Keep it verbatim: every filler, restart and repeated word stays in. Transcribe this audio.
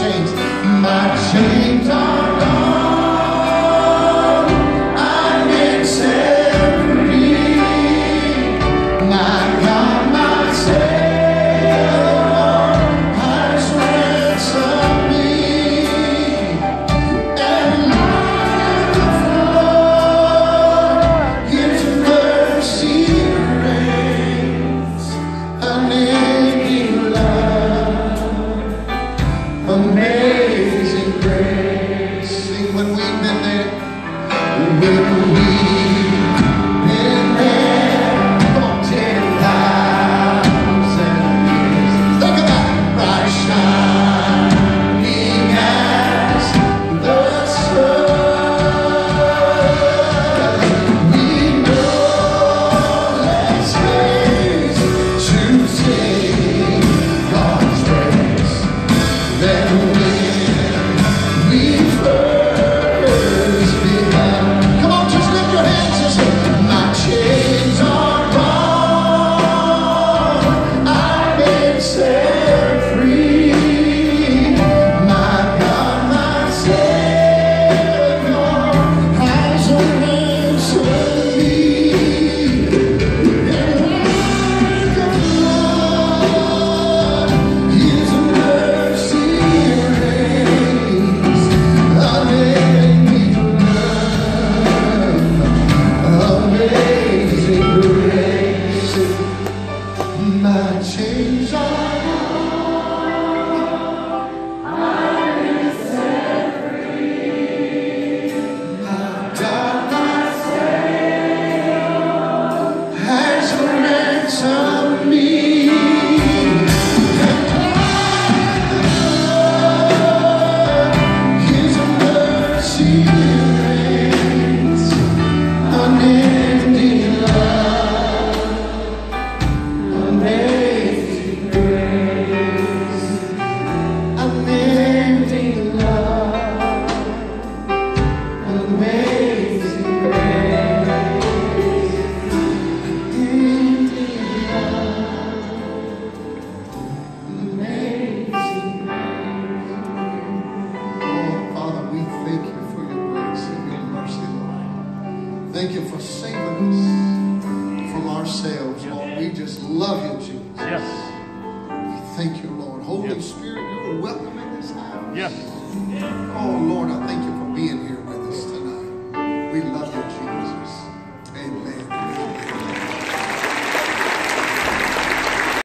chains. My chains are gone. I've been set free. My God, my Savior has ransomed me. And my Lord, His mercy reigns. Unending love, amazing grace. Sing when we've been there. When we've been there for ten thousand years. Think about it. Bright shining as the sun. We know that's ways to sing God's praise. Then when we first began, come on, just lift your hands and say, my chains are gone. I've been set free. My God, my Savior has ransomed me. And like a flood, His mercy reigns. Unending love, amazing grace. My chains are my God, my has ransomed me. And His mercy reigns. Unending love, amazing grace. Unending love, amazing grace. Unending love, amazing grace. Oh, Father, we thank you for your grace and your mercy, Lord. Thank you for saving us from ourselves, Lord. We just love you, Jesus. Yes. We thank you, Lord. Holy Yes. Spirit, you're welcome in this house. Yes. Oh, Lord, I thank you for being here with us tonight. We love you, Jesus.